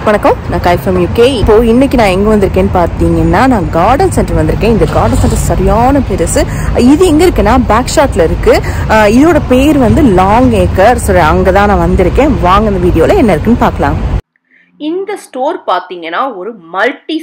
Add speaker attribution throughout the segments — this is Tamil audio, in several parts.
Speaker 1: வணக்கம், நான் காய் ஃப்ரம் யூகே. இப்போ இன்னைக்கு நான் எங்க வந்திருக்கேன்னு பார்த்தீங்கன்னா, நான் கார்டன் சென்டர் வந்திருக்கேன். இந்த கார்டன் சென்டர் சரியான பெருசு. இது எங்க இருக்குன்னா பேக் ஷாட்ல இருக்கு. இதோட பேர் வந்து லாங் ஏக்கர். சரி, அங்கதான் நான் வந்திருக்கேன். வாங்க இந்த வீடியோல என்ன இருக்குன்னு பார்க்கலாம்.
Speaker 2: இந்த ஸ்டோர் பார்த்தீங்கன்னா ஒரு மல்டி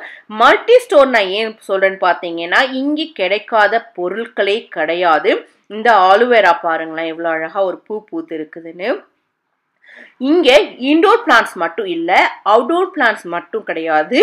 Speaker 2: ஸ்டோர் நான் ஏன் சொல்றேன்னு பார்த்தீங்கன்னா, இங்கே கிடைக்காத பொருட்களே கிடையாது. இந்த ஆலுவேரா பாருங்களேன், எவ்வளோ அழகா ஒரு பூ பூத்து இருக்குதுன்னு. இங்கே இன்டோர் பிளான்ட்ஸ் மட்டும் இல்லை, அவுட்டோர் பிளான்ட்ஸ் மட்டும் கிடையாது.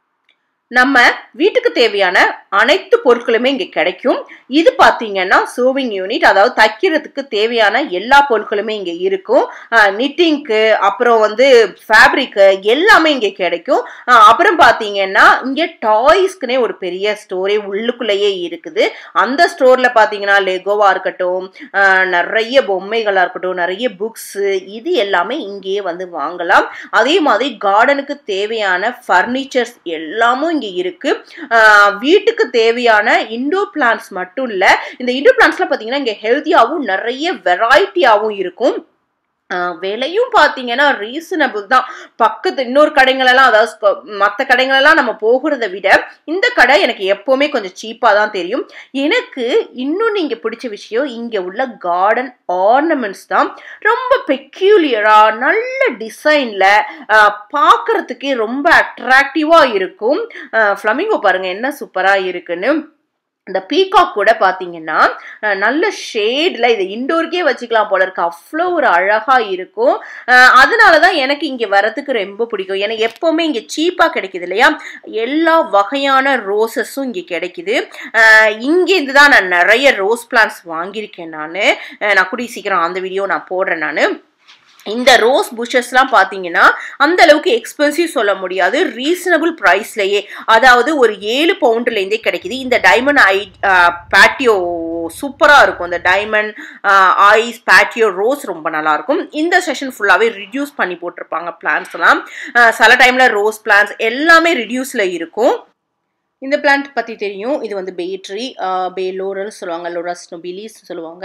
Speaker 2: நம்ம வீட்டுக்கு தேவையான அனைத்து பொருட்களுமே இங்கே கிடைக்கும். இது பார்த்தீங்கன்னா சோவிங் யூனிட், அதாவது தைக்கிறதுக்கு தேவையான எல்லா பொருட்களுமே இங்கே இருக்கும். நிட்டிங்க்கு, அப்புறம் வந்து ஃபேப்ரிக்கு எல்லாமே இங்கே கிடைக்கும். அப்புறம் பார்த்தீங்கன்னா இங்கே டாய்ஸ்க்குனே ஒரு பெரிய ஸ்டோரே உள்ளுக்குள்ளேயே இருக்குது. அந்த ஸ்டோரில் பார்த்தீங்கன்னா லெகோவாக இருக்கட்டும், நிறைய பொம்மைகளாக இருக்கட்டும், நிறைய புக்ஸு, இது எல்லாமே இங்கேயே வந்து வாங்கலாம். அதே மாதிரி கார்டனுக்கு தேவையான ஃபர்னிச்சர்ஸ் எல்லாமும் இருக்கு. வீட்டுக்கு தேவையான இன்டோர் பிளான்ட்ஸ் மட்டும் இல்ல, இந்த இன்டோர் பிளான்ட்ஸ்ல பாத்தீங்கன்னா இங்க ஹெல்தியாவும் நிறைய வெரைட்டியாவும் இருக்கும். விலையும் பார்த்தீங்கன்னா ரீசனபிள் தான். பக்கத்து இன்னொரு கடைங்களெல்லாம், அதாவது மற்ற கடைங்களெல்லாம் நம்ம போகிறத விட இந்த கடை எனக்கு எப்போவுமே கொஞ்சம் சீப்பாக தான் தெரியும். எனக்கு இன்னும் நீங்கள் பிடிச்ச விஷயம் இங்கே உள்ள கார்டன் ஆர்னமெண்ட்ஸ் தான். ரொம்ப பெக்யூலியராக நல்ல டிசைனில் பார்க்குறதுக்கே ரொம்ப அட்ராக்டிவாக இருக்கும். ஃப்ளமிங்கோ பாருங்கள் என்ன சூப்பராக இருக்குன்னு. இந்த பீகாக் கூட பார்த்தீங்கன்னா நல்ல ஷேட்ல இதை இண்டோருக்கே வச்சுக்கலாம் போல இருக்கு, அவ்வளோ ஒரு அழகா இருக்கும். அதனால தான் எனக்கு இங்கே வரதுக்கு ரொம்ப பிடிக்கும். எனக்கு எப்போவுமே இங்கே சீப்பாக கிடைக்குது இல்லையா, எல்லா வகையான ரோசஸும் இங்கே கிடைக்குது. இங்கேருந்து தான் நான் நிறைய ரோஸ் பிளான்ட்ஸ் வாங்கியிருக்கேன். நான் கூடிய சீக்கிரம் அந்த வீடியோ நான் போடுறேன். இந்த ரோஸ் புஷஸ்லாம் பார்த்தீங்கன்னா அந்த அளவுக்கு எக்ஸ்பென்சிவ் சொல்ல முடியாது, ரீசனபிள் ப்ரைஸ்லேயே, அதாவது ஒரு 7 பவுண்ட்லேருந்தே கிடைக்குது. இந்த டைமண்ட் பேட்டியோ சூப்பராக இருக்கும். இந்த டைமண்ட் ஐஸ் பேட்டியோ ரோஸ் ரொம்ப நல்லா இருக்கும். இந்த செஷன் ஃபுல்லாகவே ரிடியூஸ் பண்ணி போட்டிருப்பாங்க பிளான்ஸ்லாம். சில டைமில் ரோஸ் பிளான்ஸ் எல்லாமே ரிடியூஸில் இருக்கும். இந்த பிளான்ட் பற்றி தெரியும், இது வந்து பே ட்ரீ, பே லோரல் சொல்லுவாங்க, லோரஸ் நொபிலிஸ் சொல்லுவாங்க.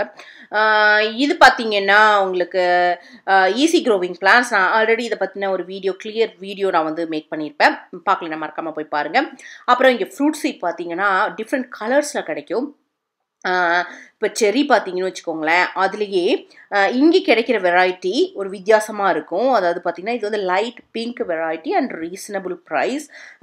Speaker 2: இது பார்த்தீங்கன்னா உங்களுக்கு ஈஸி க்ரோவிங் பிளான்ஸ். நான் ஆல்ரெடி இதை பற்றின ஒரு கிளியர் வீடியோ நான் வந்து மேக் பண்ணியிருப்பேன், பார்க்கலாம், மறக்காமல் போய் பாருங்கள். அப்புறம் இங்கே ஃப்ரூட் சீட் பார்த்தீங்கன்னா டிஃப்ரெண்ட் கலர்ஸில் கிடைக்கும். இப்போ செரி பார்த்தீங்கன்னு வச்சுக்கோங்களேன், அதுலேயே இங்கே கிடைக்கிற வெரைட்டி ஒரு வித்தியாசமாக இருக்கும். அதாவது பார்த்தீங்கன்னா இது வந்து light pink variety and reasonable price.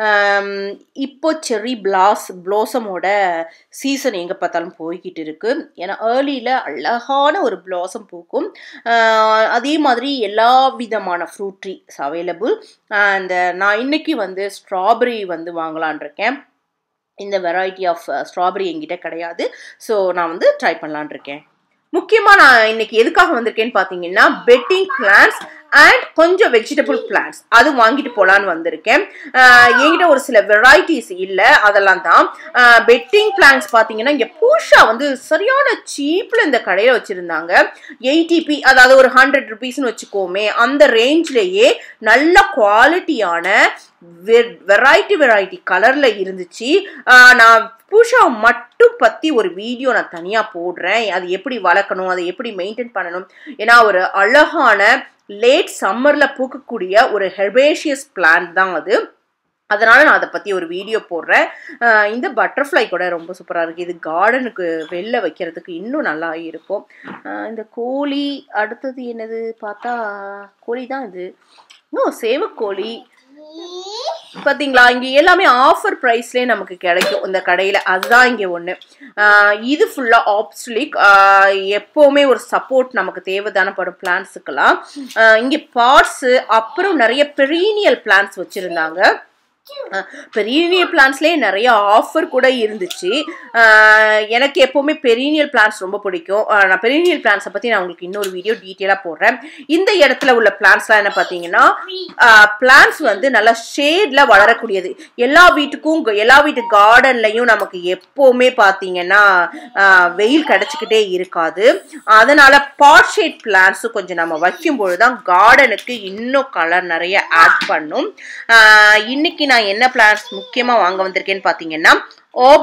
Speaker 2: இப்போ செரி ப்ளாசமோட சீசன் எங்கே பார்த்தாலும் போய்கிட்டு இருக்கு. ஏன்னா ஏர்லியில் அழகான ஒரு ப்ளாசம் பூக்கும். அதே மாதிரி எல்லா விதமான ஃப்ரூட் ட்ரீஸ் அவைலபிள். நான் இன்னைக்கு வந்து ஸ்ட்ராபெரி வந்து வாங்கலான் இருக்கேன். இந்த வெரைட்டி ஆஃப் ஸ்ட்ராபெரி என்கிட்ட கிடையாது, ஸோ நான் வந்து ட்ரை பண்ணலான் இருக்கேன். முக்கியமாக நான் இன்னைக்கு எதுக்காக வந்திருக்கேன்னு பார்த்தீங்கன்னா பெட்டிங் பிளான்ஸ் அண்ட் கொஞ்சம் வெஜிடபிள் பிளான்ஸ் அது வாங்கிட்டு போகலான்னு வந்திருக்கேன். என்கிட்ட ஒரு சில வெரைட்டிஸ் இல்லை, அதெல்லாம் தான். பெட்டிங் பிளான்ஸ் பார்த்தீங்கன்னா இங்கே பூஷா வந்து சரியான சீப்பில் இந்த கடையில் வச்சுருந்தாங்க. 80p, அதாவது ஒரு 100 rupeesன்னு வச்சுக்கோமே, அந்த ரேஞ்ச்லேயே நல்ல குவாலிட்டியான வெரைட்டி கலரில் இருந்துச்சு. நான் பூஷா மட்டும் பற்றி ஒரு வீடியோ நான் தனியாக போடுறேன். அது எப்படி வளர்க்கணும், அதை எப்படி மெயின்டைன் பண்ணணும். ஏன்னா ஒரு அழகான லேட் சம்மரில் பூக்கக்கூடிய ஒரு ஹெர்பேஷியஸ் பிளான்ட் தான் அது. அதனால நான் அதை பற்றி ஒரு வீடியோ போடுறேன். இந்த பட்டர்ஃப்ளை கூட ரொம்ப சூப்பராக இருக்குது. இது கார்டனுக்கு வெளில வைக்கிறதுக்கு இன்னும் நல்லா இருக்கும். இந்த கோழி அடுத்தது என்னது பார்த்தா கோழி தான், இது இன்னும் சேவக்கோழி பார்த்தீங்களா. இங்கே எல்லாமே ஆஃபர் ப்ரைஸ்லேயே நமக்கு கிடைக்கும் இந்த கடையில், அதுதான் இங்கே ஒன்று. இது ஃபுல்லாக ஆப்ஸ்லிக், எப்போவுமே ஒரு சப்போர்ட் நமக்கு தேவைதானப்படும் பிளான்ஸுக்கெல்லாம். இங்கே பாட்ஸு, அப்புறம் நிறைய பெரீனியல் பிளான்ஸ் வச்சுருந்தாங்க. பெரீனியல் பிளான்ஸ்லேயே நிறைய ஆஃபர் கூட இருந்துச்சு. எனக்கு எப்போவுமே பெரீனியல் பிளான்ஸ் ரொம்ப பிடிக்கும். நான் பெரீனியல் பிளான்ஸை பற்றி நான் உங்களுக்கு இன்னொரு வீடியோ டீட்டெயிலாக போடுறேன். இந்த இடத்துல உள்ள பிளான்ஸ்லாம் என்ன பார்த்தீங்கன்னா, பிளான்ஸ் வந்து நல்லா ஷேடில் வளரக்கூடியது. எல்லா வீட்டு கார்டன்லையும் நமக்கு எப்போவுமே பார்த்தீங்கன்னா வெயில் கிடச்சிக்கிட்டே இருக்காது. அதனால் பாட் ஷேட் பிளான்ஸும் கொஞ்சம் நம்ம வைக்கும்பொழுது தான் கார்டனுக்கு இன்னும் கலர் நிறைய ஆட் பண்ணும். இன்னைக்கு நான் என்ன பிளான்ஸ் முக்கியமாக வாங்க வந்திருக்கேன்னு பார்த்தீங்கன்னா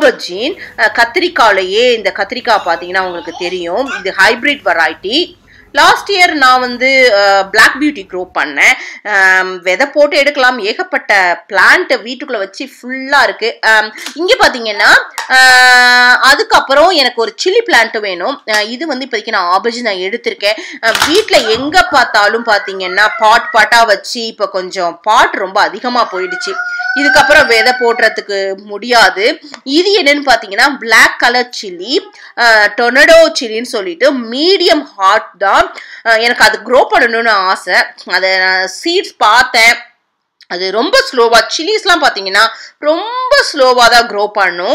Speaker 2: கத்திரிக்காயிலேயே இந்த கத்திரிக்காய் பார்த்தீங்கன்னா உங்களுக்கு தெரியும், இது ஹைபிரிட் வெரைட்டி. லாஸ்ட் இயர் நான் வந்து பிளாக் பியூட்டி க்ரோ பண்ணேன். விதை போட்டு எடுக்கலாம், ஏகப்பட்ட பிளான்ட் வீட்டுக்குள்ள வச்சு ஃபுல்லா இருக்கு. இங்க பாத்தீங்கன்னா அதுக்கப்புறம் எனக்கு ஒரு சில்லி பிளான்ட் வேணும். இது வந்து இப்போதைக்கு நான் ஆபர்ஜி நான் எடுத்திருக்கேன். வீட்டுல எங்க பார்த்தாலும் பாத்தீங்கன்னா பாட்டா வச்சு இப்ப கொஞ்சம் பாட் ரொம்ப அதிகமா போயிடுச்சு. இதுக்கப்புறம் விதை போடுறதுக்கு முடியாது. இது என்னன்னு பாத்தீங்கன்னா பிளாக் கலர் சில்லி, டொர்னடோ சில்லின்னு சொல்லிட்டு மீடியம் ஹாட் தான். எனக்கு அது க்ரோ பண்ணணும்னு ஆசை. அதை சீட்ஸ் பார்த்தேன், அது ரொம்ப ஸ்லோவா, சில்லிஸ்லாம் பார்த்தீங்கன்னா ரொம்ப ஸ்லோவாக தான் க்ரோ பண்ணும்.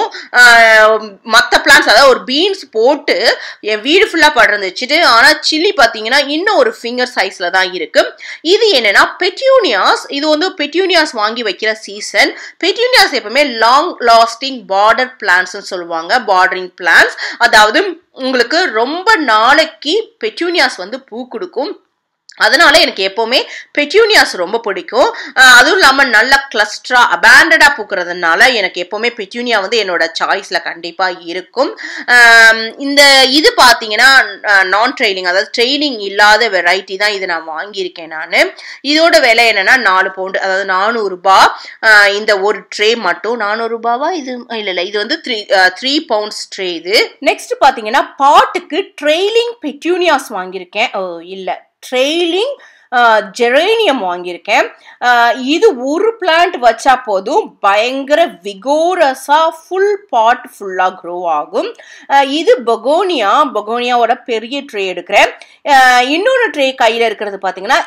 Speaker 2: மற்ற பிளான்ஸ் அதாவது ஒரு பீன்ஸ் போட்டு என் வீடு ஃபுல்லாக படர்ந்து வச்சுட்டு, ஆனால் சில்லி பார்த்தீங்கன்னா இன்னும் ஒரு ஃபிங்கர் சைஸில் தான் இருக்கு. இது என்னன்னா பெட்யூனியாஸ். இது வந்து பெட்யூனியாஸ் வாங்கி வைக்கிற சீசன். பெட்யூனியாஸ் எப்பவுமே லாங் லாஸ்டிங் பார்டர் பிளான்ட்ஸ்ன்னு சொல்லுவாங்க, பார்டரிங் பிளான்ட்ஸ். அதாவது உங்களுக்கு ரொம்ப நாளைக்கு பெட்யூனியாஸ் வந்து பூ கொடுக்கும். அதனால எனக்கு எப்பவுமே பெட்யூனியாஸ் ரொம்ப பிடிக்கும். அதுவும் இல்லாமல் நல்ல கிளஸ்டரா அபேண்டடா பூக்கிறதுனால எனக்கு எப்பவுமே பெட்யூனியா வந்து என்னோட சாய்ஸ்ல கண்டிப்பா இருக்கும். இந்த இது பார்த்தீங்கன்னா நான் ட்ரெயிலிங், அதாவது ட்ரெயிலிங் இல்லாத வெரைட்டி தான் இது நான் வாங்கியிருக்கேன். நான் இதோட விலை என்னன்னா 4 பவுண்டு, அதாவது 400 ரூபாய். இந்த ஒரு ட்ரே மட்டும் 400 ரூபாவா? இது இல்ல, இது வந்து 3 பவுண்ட்ஸ் ட்ரே. இது நெக்ஸ்ட் பார்த்தீங்கன்னா பாட்டுக்கு ட்ரெயிலிங் பெட்யூனியாஸ் வாங்கியிருக்கேன். இல்ல, ட்ரெயிலிங் ஜெரேனியம் வாங்கியிருக்கேன். இது ஒரு பிளான்ட் வச்சா போதும், பயங்கர விகோரஸா ஃபுல் பாட் ஃபுல்லா க்ரோ ஆகும். இது பெகோனியாவோட பெரிய ட்ரே எடுக்கிறேன். இன்னொரு ட்ரே கையில் இருக்கிறது பார்த்தீங்கன்னா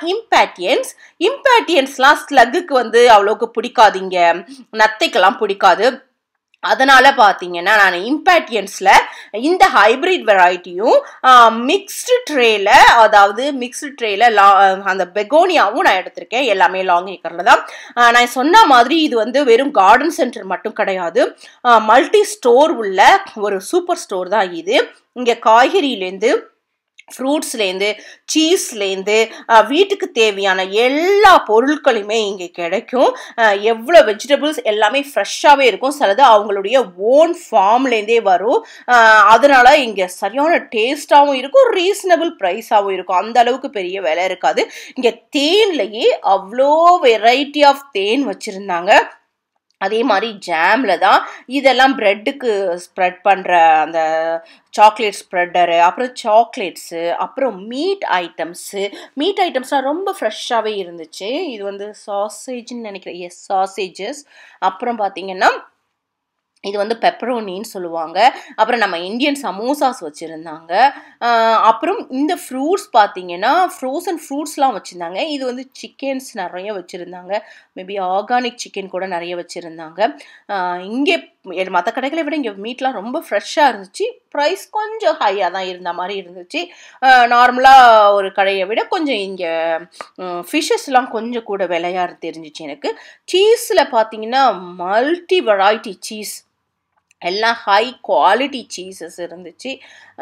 Speaker 2: இம்பேட்டியன்ஸ்லாம் ஸ்லக்குக்கு வந்து அவ்வளோக்கு பிடிக்காதுங்க, நத்தைக்கெல்லாம் பிடிக்காது. அதனால பார்த்தீங்கன்னா நான் இம்பேட்டியன்ஸ்ல இந்த ஹைபிரிட் வெரைட்டியும் மிக்ஸ்டு ட்ரேல, அதாவது மிக்ஸ்டு ட்ரேல அந்த பெகோனியாவும் நான் எடுத்திருக்கேன். எல்லாமே லாங் ஏக்கர்ல தான். நான் சொன்ன மாதிரி இது வந்து வெறும் கார்டன் சென்டர் மட்டும் கிடையாது, மல்டி ஸ்டோர் உள்ள ஒரு சூப்பர் ஸ்டோர் தான் இது. இங்க காய்கறியிலேருந்து, ஃப்ரூட்ஸ்லேருந்து, சீஸ்லேருந்து வீட்டுக்கு தேவையான எல்லா பொருட்களுமே இங்கே கிடைக்கும். எவ்வளோ வெஜிடபிள்ஸ் எல்லாமே ஃப்ரெஷ்ஷாகவே இருக்கும். சிலது அவங்களுடைய ஓன் ஃபார்ம்லேருந்தே வரும். அதனால இங்கே சரியான டேஸ்டாகவும் இருக்கும், ரீசனபிள் ப்ரைஸாகவும் இருக்கும். அந்த அளவுக்கு பெரிய விலை இருக்காது. இங்கே தேன்லேயே அவ்வளோ வெரைட்டி ஆஃப் தேன் வச்சுருந்தாங்க. அதே மாதிரி ஜாம்ல தான் இதெல்லாம் பிரெட்டுக்கு ஸ்ப்ரெட் பண்ணுற அந்த சாக்லேட் ஸ்ப்ரெட்டரு, அப்புறம் சாக்லேட்ஸு, அப்புறம் மீட் ஐட்டம்ஸ்லாம் ரொம்ப ஃப்ரெஷ்ஷாகவே இருந்துச்சு. இது வந்து சாசேஜ்ன்னு நினைக்கிறேன். Yes, sausages. அப்புறம் பார்த்தீங்கன்னா இது வந்து பெப்பரோனின்னு சொல்லுவாங்க. அப்புறம் நம்ம இந்தியன் சமோசாஸ் வச்சுருந்தாங்க. அப்புறம் இந்த ஃப்ரூட்ஸ் பார்த்தீங்கன்னா ஃப்ரோசன் ஃப்ரூட்ஸ்லாம் வச்சுருந்தாங்க. இது வந்து சிக்கன்ஸ் நிறைய வச்சுருந்தாங்க. மேபி ஆர்கானிக் சிக்கன் கூட நிறைய வச்சுருந்தாங்க. இங்கே மற்ற கடைகளை விட இங்கே மீட்லாம் ரொம்ப ஃப்ரெஷ்ஷாக இருந்துச்சு. ப்ரைஸ் கொஞ்சம் ஹையாக தான் இருந்த மாதிரி இருந்துச்சு. நார்மலாக ஒரு கடையை விட கொஞ்சம் இங்கே ஃபிஷ்ஷஸ்லாம் கொஞ்சம் கூட விலையாக தெரிஞ்சிச்சு எனக்கு. சீஸில் பார்த்தீங்கன்னா மல்டி வெரைட்டி சீஸ், எல்லாம் ஹை குவாலிட்டி சீஸஸ் இருந்துச்சு.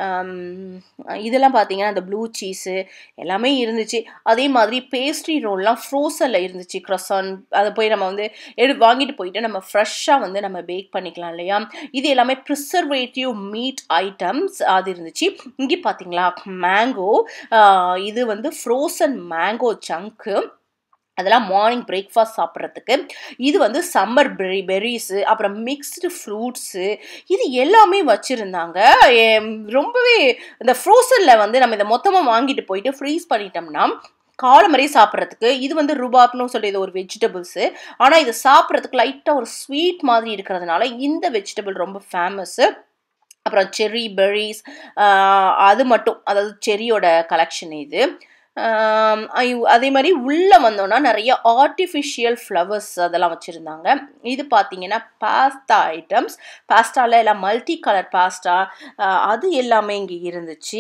Speaker 2: இதெல்லாம் பார்த்தீங்கன்னா அந்த ப்ளூ சீஸு எல்லாமே இருந்துச்சு. அதே மாதிரி பேஸ்ட்ரி ரோல்லாம் ஃப்ரோசனில் இருந்துச்சு. க்ரசான் அதை போய் நம்ம வந்து வாங்கிட்டு போயிட்டு நம்ம ஃப்ரெஷ்ஷாக வந்து நம்ம பேக் பண்ணிக்கலாம் இல்லையா. இது எல்லாமே ப்ரிசர்வேட்டிவ் மீட் ஐட்டம்ஸ் அது இருந்துச்சு. இங்கே பார்த்தீங்களா மேங்கோ, இது வந்து ஃப்ரோசன் மேங்கோ சங்க்கு, அதெல்லாம் மார்னிங் பிரேக்ஃபாஸ்ட் சாப்பிட்றதுக்கு. இது வந்து சம்மர் பெர்ரிஸு, அப்புறம் மிக்ஸ்டு ஃப்ரூட்ஸு, இது எல்லாமே வச்சுருந்தாங்க. ரொம்பவே இந்த ஃப்ரோசனில் வந்து நம்ம இதை மொத்தமாக வாங்கிட்டு போயிட்டு ஃப்ரீஸ் பண்ணிட்டோம்னா காலை மாதிரி சாப்பிட்றதுக்கு. இது வந்து ருபாப்னு சொல்லி இது ஒரு வெஜிடபிள்ஸு, ஆனால் இது சாப்பிட்றதுக்கு லைட்டாக ஒரு ஸ்வீட் மாதிரி இருக்கிறதுனால இந்த வெஜிடபிள் ரொம்ப ஃபேமஸ்ஸு. அப்புறம் செர்ரி பெர்ரிஸ், அது மட்டும், அதாவது செரியோட கலெக்ஷன் இது. அதே மாதிரி உள்ளே வந்தோன்னா நிறைய ஆர்டிஃபிஷியல் ஃப்ளவர்ஸ் அதெல்லாம் வச்சுருந்தாங்க. இது பார்த்தீங்கன்னா பாஸ்தா ஐட்டம்ஸ், பாஸ்தாவில் எல்லாம் மல்டி கலர் பாஸ்தா அது எல்லாமே இங்கே இருந்துச்சு.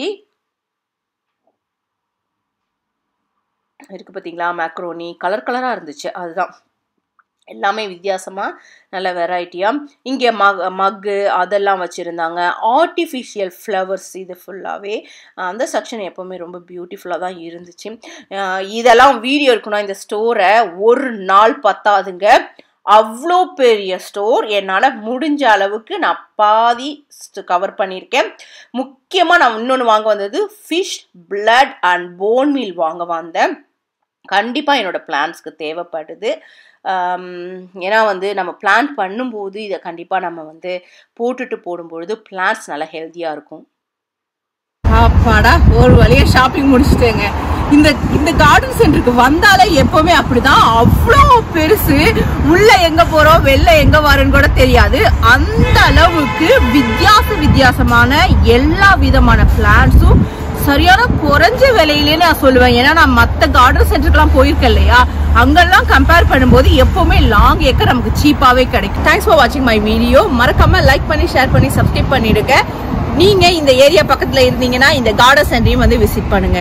Speaker 2: இருக்குது பார்த்தீங்களா, மேக்ரோனி கலர் கலராக இருந்துச்சு. அதுதான் எல்லாமே வித்தியாசமாக நல்ல வெரைட்டியாக. இங்கே மக்கு அதெல்லாம் வச்சுருந்தாங்க. ஆர்டிஃபிஷியல் ஃப்ளவர்ஸ் இது ஃபுல்லாகவே. அந்த செக்ஷன் எப்போவுமே ரொம்ப பியூட்டிஃபுல்லாக தான் இருந்துச்சு. இதெல்லாம் வீடியோ இருக்குன்னா இந்த ஸ்டோரை ஒரு நாள் பத்தாதுங்க, அவ்வளோ பெரிய ஸ்டோர். என்னால் முடிஞ்ச அளவுக்கு நான் பாதி கவர் பண்ணியிருக்கேன். முக்கியமாக நான் இன்னொன்று வாங்க வந்தது fish blood and bone meal வாங்க வந்தேன். கண்டிப்பாக என்னோட பிளான்ஸ்க்கு தேவைப்படுது. ஏன்னா வந்து நம்ம பிளான் பண்ணும்போது இதை கண்டிப்பாக நம்ம போட்டுட்டு போடும்பொழுது பிளான்ஸ் நல்லா ஹெல்த்தியாக இருக்கும்.
Speaker 1: அப்பாடா, ஒரு வழியா ஷாப்பிங் முடிச்சுட்டேங்க. இந்த கார்டன் சென்டருக்கு வந்தாலே எப்பவுமே அப்படிதான், அவ்வளோ பெருசு. உள்ள எங்க போறோம் வெளில எங்க வரோன்னு கூட தெரியாது. அந்த அளவுக்கு வித்தியாசமான எல்லா விதமான பிளான்ஸும் சரியான குறைஞ்ச விலையிலே நான் சொல்லுவேன். ஏன்னா நான் மற்ற கார்டன் சென்டருக்குலாம் போயிருக்கேன் இல்லையா, அங்கெல்லாம் கம்பேர் பண்ணும்போது எப்பவுமே லாங் ஏக்கர் நமக்கு சீப்பாவே கிடைக்கும். தேங்க்ஸ் ஃபார் வாட்சிங் மை வீடியோ. மறக்காம லைக் பண்ணி ஷேர் பண்ணி சப்ஸ்கிரைப் பண்ணிடுங்க. நீங்க இந்த ஏரியா பக்கத்துல இருந்தீங்கன்னா இந்த கார்டன் சென்டரையும் விசிட் பண்ணுங்க.